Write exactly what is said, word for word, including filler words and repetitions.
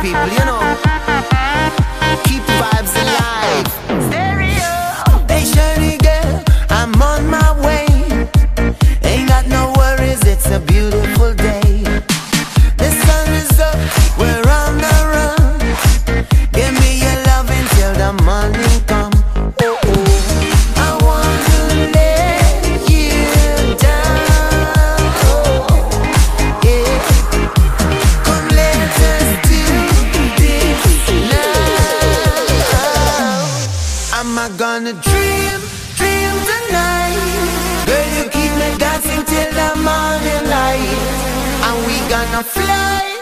people, you know. Keep the vibes alive. Stereo. Hey Shirley girl, I'm on my way. Ain't got no worries, it's a beautiful day. The sun is up, we're on the run. Give me your love until the morning come. Oh oh, I want to let you down. Oh yeah, come let us do this now. Am I gonna dream, dream tonight? Girl, you keep me dancing till the morning light. And we gonna fly